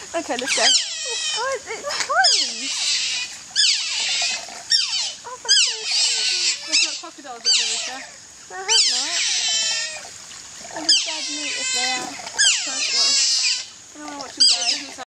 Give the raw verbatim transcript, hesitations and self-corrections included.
Okay, let's go. Oh, it's, it's closed. Oh, that's so cute. There's not crocodiles up there, is there? No, I hope not. I would dead meat if they are. I don't want to watch them go.